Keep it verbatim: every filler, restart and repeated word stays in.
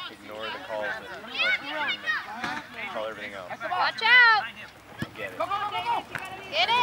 ignore the calls that crush the team and call everything else. Watch out! Get it. Get it!